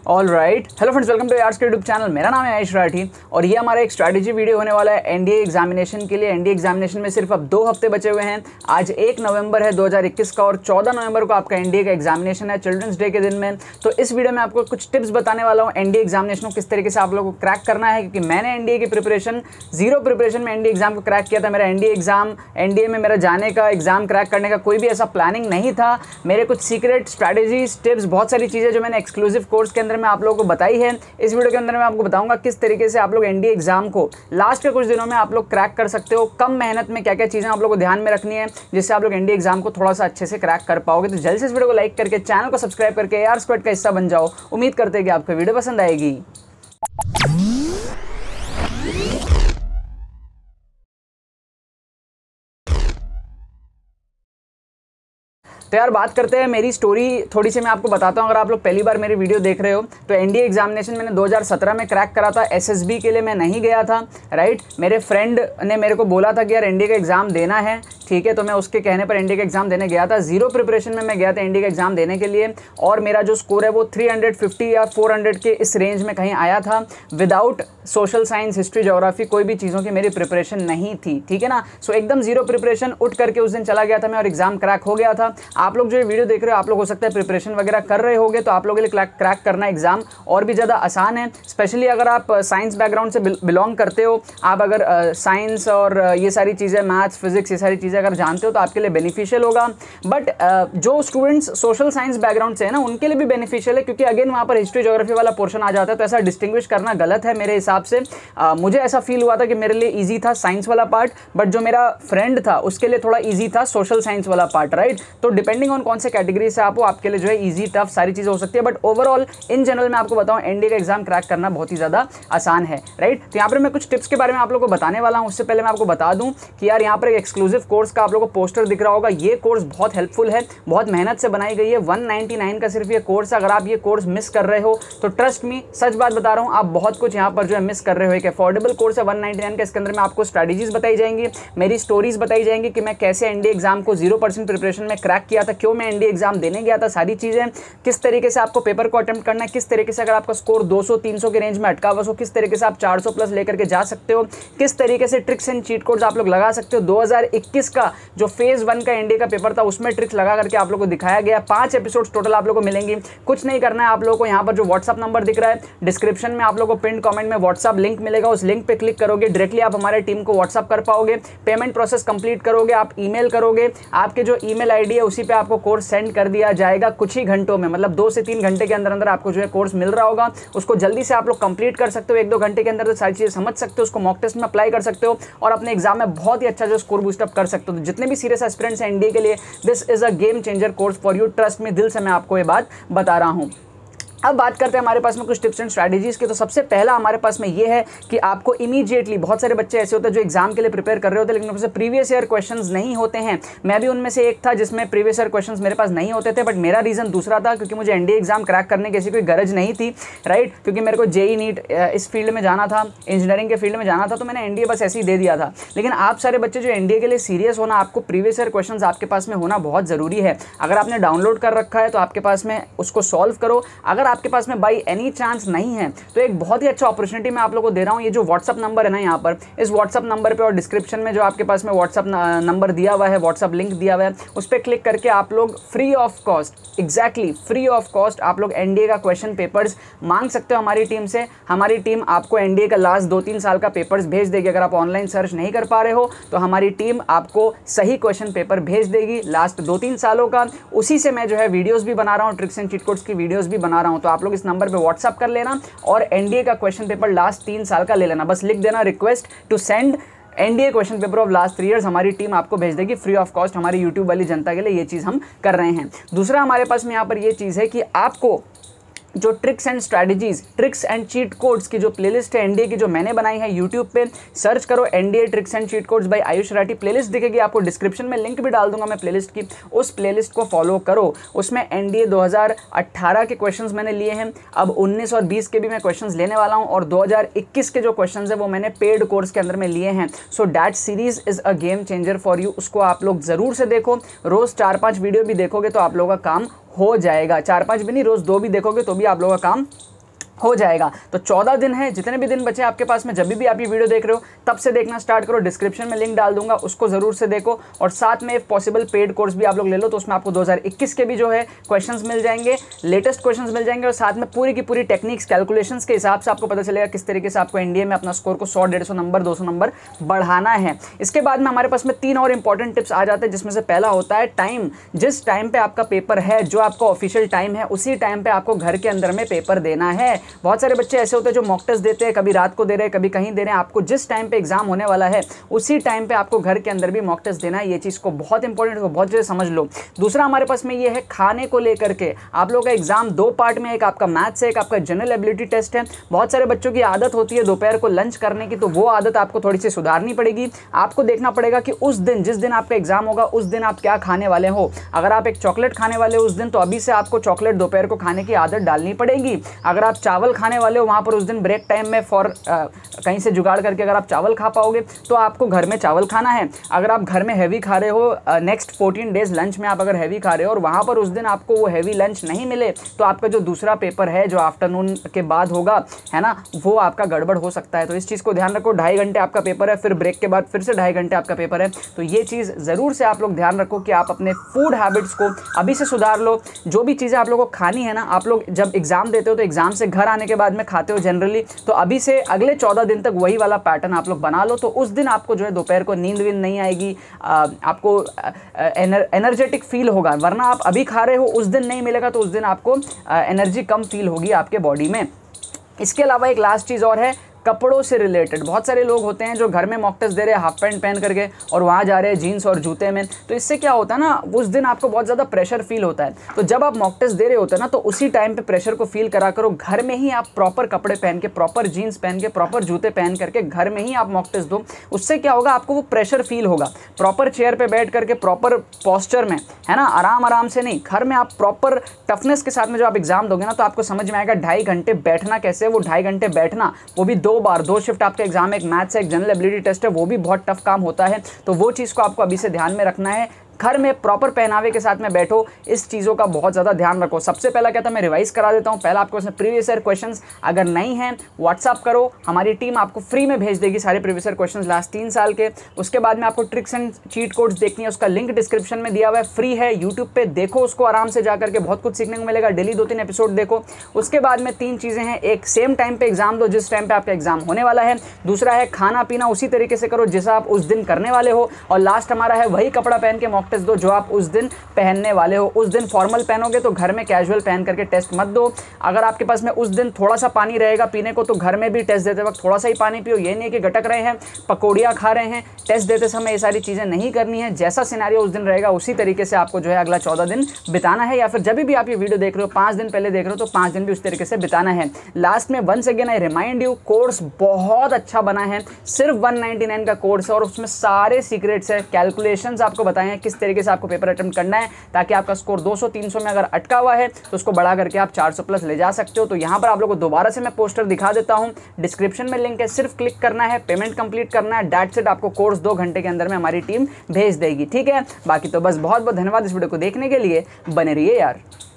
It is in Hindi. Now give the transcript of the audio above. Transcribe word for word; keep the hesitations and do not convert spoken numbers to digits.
All right, hello friends, welcome to arts के यूट्यूब चैनल। मेरा नाम है आयुष राठी और ये हमारा एक स्ट्रैटेजी वीडियो होने वाला है एनडीए एग्जामिनेशन के लिए। एनडीए एग्जामिनेशन में सिर्फ अब दो हफ्ते बचे हुए हैं। आज एक नवंबर है दो हज़ार इक्कीस का और चौदह नवंबर को आपका एनडीए का एग्जामिनेशन है, चिल्ड्रंस डे के दिन में। तो इस वीडियो में आपको कुछ टिप्स बताने वाला हूँ एनडीए एग्जामिनेशन को किस तरीके से आप लोगों को क्रैक करना है, क्योंकि मैंने एनडीए की प्रिपरेशन जीरो प्रिपरेशन में एनडीए एग्जाम को क्रैक किया था। मेरा एनडीए एग्जाम एनडीए में मेरा जाने का, एग्जाम क्रैक करने का कोई भी ऐसा प्लानिंग नहीं था। मेरे कुछ सीक्रेट स्ट्रैटेजीज, टिप्स, बहुत सारी चीज़ें जो मैंने एक्सक्लूसिव कोर्स के अंदर में आप लोगों को बताई है। इस वीडियो के अंदर मैं आपको बताऊंगा किस तरीके से आप लोग एनडीए एग्जाम को लास्ट के कुछ दिनों में आप लोग क्रैक कर सकते हो। कम मेहनत में क्या क्या चीज़ें आप लोग को ध्यान में रखनी है जिससे आप लोग एनडीए एग्जाम को थोड़ा सा अच्छे से क्रैक कर पाओगे। तो जल्द से इस वीडियो को लाइक करके चैनल को सब्सक्राइब करके आर स्क्वाड का हिस्सा बन जाओ। उम्मीद करते हैं कि आपको वीडियो पसंद आएगी। तो यार बात करते हैं मेरी स्टोरी थोड़ी सी मैं आपको बताता हूँ। अगर आप लोग पहली बार मेरी वीडियो देख रहे हो तो एनडीए एग्जामिनेशन मैंने दो हज़ार सत्रह में क्रैक करा था। एसएसबी के लिए मैं नहीं गया था, राइट। मेरे फ्रेंड ने मेरे को बोला था कि यार एनडीए का एग्ज़ाम देना है, ठीक है। तो मैं उसके कहने पर एनडीए का एग्ज़ाम देने गया था। जीरो प्रिपरेशन में मैं गया था एनडीए का एग्ज़ाम देने के लिए और मेरा जो स्कोर है वो तीन सौ पचास या चार सौ के इस रेंज में कहीं आया था। Without social science, history, geography, कोई भी चीज़ों की मेरी प्रिपरेशन नहीं थी, ठीक है ना। सो एकदम जीरो प्रिपरेशन उठ करके उस दिन चला गया था मैं और एग्ज़ाम क्रैक हो गया था। आप लोग जो ये वीडियो देख रहे हो, आप लोग हो सकता है प्रिपरेशन वगैरह कर रहे होगे, तो आप लोगों के लिए क्रैक करना एग्जाम और भी ज़्यादा आसान है। स्पेशली अगर आप साइंस बैकग्राउंड से बिलोंग करते हो, आप अगर साइंस और ये सारी चीज़ें, मैथ्स, फिजिक्स, ये सारी चीज़ें अगर जानते हो तो आपके लिए बेनिफिशियल होगा। बट जो स्टूडेंट्स सोशल साइंस बैकग्राउंड से है ना, उनके लिए भी बेनिफिशियल है, क्योंकि अगेन वहाँ पर हिस्ट्री, ज्योग्राफी वाला पोर्शन आ जाता है। तो ऐसा डिस्टिंग्विश करना गलत है मेरे हिसाब से। uh, मुझे ऐसा फील हुआ था कि मेरे लिए ईजी था साइंस वाला पार्ट, बट जो मेरा फ्रेंड था उसके लिए थोड़ा ईजी था सोशल साइंस वाला पार्ट, राइट। तो डिपेंडिंग ऑन कौन से कैटेगरी से आप हो, आपके लिए जो है इजी, टफ सारी चीज़ें हो सकती है। बट ओवरऑल इन जनरल मैं आपको बताऊं एनडीए का एग्जाम क्रैक करना बहुत ही ज़्यादा आसान है, राइट। तो यहाँ पर मैं कुछ टिप्स के बारे में आप लोगों को बताने वाला हूँ। उससे पहले मैं आपको बता दूं कि यार यहाँ पर एक एक्सक्लूसिव कोर्स का आप लोगों को पोस्टर दिख रहा होगा। ये कोर्स बहुत हेल्पफुल है, बहुत मेहनत से बनाई गई है। वन नाइन्टी नाइन का सिर्फ ये कोर्स है। अगर आप ये कोर्स मिस कर रहे हो तो ट्रस्ट मी, सच बात बता रहा हूँ, आप बहुत कुछ यहाँ पर जो है मिस कर रहे हो। एक अफोर्डेबल कोर्स है वन नाइन्टी नाइन का। इसके अंदर में आपको स्ट्रैटेजीज बताई जाएंगी, मेरी स्टोरीज बताई जाएंगी कि मैं कैसे एनडीए एग्जाम को जीरो परसेंट प्रिपरेशन में क्रैक किया था, क्यों मैं एनडीए एग्जाम देने गया था, सारी चीज़ें, किस तरीके से आपको पेपर को अटेम्प्ट करना है, किस तरीके से अगर आपका स्कोर दो सौ तीन सौ के रेंज में अटका हुआ हो किस तरीके से आप चार सौ प्लस लेकर के जा सकते हो, किस तरीके से ट्रिक्स एंड चीट कोड्स आप लोग लगा सकते हो। दो हज़ार इक्कीस का जो फेज वन का एनडीए का पेपर था उसमें ट्रिक्स लगा करके आप लोगों को दिखाया गया। पांच एपिसोड्स टोटल आप लोगों को मिलेंगी। कुछ नहीं करना है आप लोगों को, यहाँ पर जो व्हाट्सअप नंबर दिख रहा है डिस्क्रिप्शन में, आप लोगों को पिन कमेंट में व्हाट्सअप लिंक मिलेगा। उस लिंक पे क्लिक करोगे, डायरेक्टली आप हमारे टीम को व्हाट्सअप कर पाओगे। पेमेंट प्रोसेस कंप्लीट करोगे, आप ईमेल करोगे, आपके जो ईमेल आईडी है उसी पे आपको कोर्स सेंड कर दिया जाएगा कुछ ही घंटों में। मतलब दो से तीन घंटे के अंदर अंदर आपको जो है कोर्स मिल रहा होगा। उसको जल्दी से आप लोग कंप्लीट कर सकते हो, एक दो घंटे के अंदर तो सारी चीज़ें समझ सकते हो, उसको मॉक टेस्ट में अप्लाई कर सकते हो और अपने एग्जाम में बहुत ही अच्छा जो स्कोर बूस्टअप कर सकते हो। तो जितने भी सीरियस एस्पिरेंट्स हैं एनडीए के लिए, this is a game changer course for you, trust में, दिल से मैं आपको ये बात बता रहा हूँ। अब बात करते हैं हमारे पास में कुछ टिप्स एंड स्ट्रैटेजीज की। तो सबसे पहला हमारे पास में ये है कि आपको इमीडिएटली, बहुत सारे बच्चे ऐसे होते हैं जो एग्जाम के लिए प्रिपेयर कर रहे होते हैं लेकिन उनसे प्रीवियस ईयर क्वेश्चंस नहीं होते हैं। मैं भी उनमें से एक था जिसमें प्रीवियस ईयर क्वेश्चंस मेरे पास नहीं होते थे, बट मेरा रीज़न दूसरा था, क्योंकि मुझे एनडीए एग्जाम क्रैक करने की ऐसी कोई गरज नहीं थी, राइट। क्योंकि मेरे को जेई नीट इस फील्ड में जाना था, इंजीनियरिंग के फील्ड में जाना था, तो मैंने एनडीए बस ऐसे ही दे दिया था। लेकिन आप सारे बच्चे जो एनडीए के लिए सीरियस होना, आपको प्रीवियस ईयर क्वेश्चंस आपके पास में होना बहुत ज़रूरी है। अगर आपने डाउनलोड कर रखा है तो आपके पास में उसको सॉल्व करो। अगर आपके पास में बाई एनी चांस नहीं है तो एक बहुत ही अच्छा अपॉर्चुनिटी मैं आप लोगों को दे रहा हूं। ये जो व्हाट्सअप नंबर है ना, यहाँ पर इस व्हाट्सअप नंबर पे और डिस्क्रिप्शन में जो आपके पास में व्हाट्सअप नंबर दिया हुआ है, व्हाट्सअप लिंक दिया हुआ है, उस पर क्लिक करके आप लोग free of cost, exactly free of cost आप लोग एनडीए का क्वेश्चन पेपर्स मांग सकते हो हमारी टीम से। हमारी टीम आपको एनडीए का लास्ट दो तीन साल का पेपर्स भेज देगी। अगर आप ऑनलाइन सर्च नहीं कर पा रहे हो तो हमारी टीम आपको सही क्वेश्चन पेपर भेज देगी लास्ट दो तीन सालों का। उसी से मैं जो है वीडियोज़ भी बना रहा हूँ, ट्रिक्स एंड चीट कोड्स की वीडियोज़ भी बना रहा हूँ। तो आप लोग इस नंबर पर व्हाट्सअप कर लेना और एनडीए का क्वेश्चन पेपर लास्ट तीन साल का ले लेना। बस लिख देना request to send NDA question paper of last three years, हमारी टीम आपको भेज देगी फ्री ऑफ कॉस्ट। हमारी यूट्यूब वाली जनता के लिए ये चीज़ हम कर रहे हैं। दूसरा हमारे पास में यहाँ पर ये चीज़ है कि आपको जो tricks and strategies, tricks and cheat codes की जो प्लेलिस्ट है एनडीए की जो मैंने बनाई है, यूट्यूब पे सर्च करो NDA tricks and cheat codes by Ayush Rathi, playlist दिखेगी आपको। डिस्क्रिप्शन में लिंक भी डाल दूंगा मैं प्लेलिस्ट की, उस प्लेलिस्ट को फॉलो करो। उसमें एनडीए दो हज़ार अठारह के क्वेश्चंस मैंने लिए हैं, अब उन्नीस और बीस के भी मैं क्वेश्चंस लेने वाला हूं, और दो हज़ार इक्कीस के जो क्वेश्चंस है वो मैंने पेड कोर्स के अंदर में लिए हैं। So that series is a game changer for you. उसको आप लोग जरूर से देखो, रोज चार पाँच वीडियो भी देखोगे तो आप लोगों का काम हो जाएगा। चार पांच भी नहीं, रोज दो भी देखोगे तो भी आप लोगों का काम हो जाएगा। तो चौदह दिन है, जितने भी दिन बचे आपके पास में, जब भी आप ये वीडियो देख रहे हो तब से देखना स्टार्ट करो। डिस्क्रिप्शन में लिंक डाल दूंगा, उसको जरूर से देखो। और साथ में पॉसिबल पेड कोर्स भी आप लोग ले लो, तो उसमें आपको दो हज़ार इक्कीस के भी जो है क्वेश्चंस मिल जाएंगे, लेटेस्ट क्वेश्चंस मिल जाएंगे, और साथ में पूरी की पूरी टेक्निक्स कैलकुलेशंस के हिसाब से आपको पता चलेगा किस तरीके से आपको एनडीए में अपना स्कोर को सौ डेढ़ सौ नंबर दो सौ नंबर बढ़ाना है। इसके बाद में हमारे पास में तीन और इंपॉर्टेंट टिप्स आ जाते हैं, जिसमें से पहला होता है टाइम। जिस टाइम पे आपका पेपर है, जो आपका ऑफिशियल टाइम है, उसी टाइम पे आपको घर के अंदर में पेपर देना है। बहुत सारे बच्चे ऐसे होते हैं जो मॉक टेस्ट देते हैं, कभी रात को दे रहे हैं, कभी कहीं दे रहे हैं। आपको जिस टाइम पे एग्जाम होने वाला है उसी टाइम पे आपको घर के अंदर भी मॉक टेस्ट देना है। ये चीज़ को बहुत इंपॉर्टेंट है, बहुत जल्दी समझ लो। दूसरा हमारे पास में ये है खाने को लेकर के। आप लोगों का एग्जाम दो पार्ट में, एक आपका मैथ्स है, एक आपका जनरल एबिलिटी टेस्ट है। बहुत सारे बच्चों की आदत होती है दोपहर को लंच करने की, तो वो आदत आपको थोड़ी सी सुधारनी पड़ेगी। आपको देखना पड़ेगा कि उस दिन, जिस दिन आपका एग्जाम होगा, उस दिन आप क्या खाने वाले हो। अगर आप एक चॉकलेट खाने वाले हो उस दिन, तो अभी से आपको चॉकलेट दोपहर को खाने की आदत डालनी पड़ेगी। अगर आप चावल खाने वाले हो, वहाँ पर उस दिन ब्रेक टाइम में फॉर कहीं से जुगाड़ करके अगर आप चावल खा पाओगे तो आपको घर में चावल खाना है। अगर आप घर में हैवी खा रहे हो, नेक्स्ट फोर्टीन डेज लंच में आप अगर हैवी खा रहे हो और वहाँ पर उस दिन आपको वो हैवी लंच नहीं मिले, तो आपका जो दूसरा पेपर है जो आफ्टरनून के बाद होगा, है ना, वो आपका गड़बड़ हो सकता है। तो इस चीज़ को ध्यान रखो। ढाई घंटे आपका पेपर है, फिर ब्रेक के बाद फिर से ढाई घंटे आपका पेपर है, तो ये चीज़ ज़रूर से आप लोग ध्यान रखो कि आप अपने फूड हैबिट्स को अभी से सुधार लो। जो भी चीज़ें आप लोगों को खानी है ना, आप लोग जब एग्जाम देते हो तो एग्जाम से घर आने के बाद में खाते हो जनरली, तो अभी से अगले चौदह दिन तक वही वाला पैटर्न आप लोग बना लो। तो उस दिन आपको जो है दोपहर को नींद वींद नहीं आएगी, आ, आपको एनर, एनर्जेटिक फील होगा। वरना आप अभी खा रहे हो, उस दिन नहीं मिलेगा तो उस दिन आपको एनर्जी कम फील होगी आपके बॉडी में। इसके अलावा एक लास्ट चीज़ और है, कपड़ों से रिलेटेड। बहुत सारे लोग होते हैं जो घर में मॉक टेस्ट दे रहे हैं हाफ पैंट पहन करके और वहाँ जा रहे हैं जीन्स और जूते में। तो इससे क्या होता है ना, उस दिन आपको बहुत ज़्यादा प्रेशर फील होता है। तो जब आप मॉक टेस्ट दे रहे होते हैं ना, तो उसी टाइम पे प्रेशर को फील करा करो। घर में ही आप प्रॉपर कपड़े पहन के, प्रॉपर जीन्स पहन के, प्रॉपर जूते पहन करके घर में ही आप मॉक टेस्ट दो। उससे क्या होगा, आपको वो प्रेशर फील होगा। प्रॉपर चेयर पर बैठ करके, प्रॉपर पॉस्चर में, है ना, आराम आराम से नहीं, घर में आप प्रॉपर टफनेस के साथ में जो आप एग्जाम दोगे ना, तो आपको समझ में आएगा ढाई घंटे बैठना कैसे है। वो ढाई घंटे बैठना, वो भी दो बार, दो शिफ्ट आपका एग्जाम, एक मैथ्स है, एक जनरल एबिलिटी टेस्ट है, वो भी बहुत टफ काम होता है। तो वो चीज़ को आपको अभी से ध्यान में रखना है। घर में प्रॉपर पहनावे के साथ में बैठो, इस चीज़ों का बहुत ज़्यादा ध्यान रखो। सबसे पहला क्या था, मैं रिवाइज करा देता हूँ। पहला आपको उसमें प्रीवियस ईयर क्वेश्चंस अगर नहीं हैं व्हाट्सअप करो, हमारी टीम आपको फ्री में भेज देगी सारे प्रीवियस ईयर क्वेश्चंस लास्ट तीन साल के। उसके बाद में आपको ट्रिक्स एंड चीट कोड्स देखनी है, उसका लिंक डिस्क्रिप्शन में दिया हुआ है, फ्री है, यूट्यूब पे देखो उसको आराम से जा करके, बहुत कुछ सीखने को मिलेगा। डेली दो तीन एपिसोड देखो। उसके बाद में तीन चीज़ें हैं, एक सेम टाइम पे एग्जाम दो जिस टाइम पे आपका एग्जाम होने वाला है। दूसरा है खाना पीना उसी तरीके से करो जैसा आप उस दिन करने वाले हो। और लास्ट हमारा है वही कपड़ा पहन के मॉक टेस्ट दो जो आप उस दिन पहनने वाले हो। उस दिन फॉर्मल पहनोगे तो घर में कैजुअल पहन करके टेस्ट मत दो। अगर आपके पास में उस दिन थोड़ा सा पानी रहेगा पीने को, तो घर में भी टेस्ट देते वक्त थोड़ा सा ही पानी पियो। ये नहीं है कि गटक रहे हैं, पकौड़ियाँ खा रहे हैं, टेस्ट देते समय ये सारी चीज़ें नहीं करनी है। जैसा सिनेरियो उस दिन रहेगा उसी तरीके से आपको जो है अगला चौदह दिन बिताना है। या फिर जब भी आप ये वीडियो देख रहे हो, पाँच दिन पहले देख रहे हो, तो पाँच दिन भी उस तरीके से बिताना है। लास्ट में once again I remind you, course बहुत अच्छा बना है, सिर्फ वन नाइन्टी नाइन का कोर्स है और उसमें सारे सीक्रेट्स है, कैलकुलेशंस आपको बताए हैं किस तरीके से आपको पेपर अटेम्प्ट करना है, ताकि आपका स्कोर दो सौ तीन सौ में अगर अटका हुआ है तो उसको बढ़ा करके आप चार सौ प्लस ले जा सकते हो। तो यहाँ पर आप लोगों को दोबारा से मैं पोस्टर दिखा देता हूँ, डिस्क्रिप्शन में लिंक है, सिर्फ क्लिक करना है, पेमेंट कंप्लीट करना है, दैट्स इट। आपको कोर्स दो घंटे के अंदर में हमारी टीम भेज देगी, ठीक है। बाकी तो बस बहुत बहुत धन्यवाद इस वीडियो को देखने के लिए, बने रहिए यार।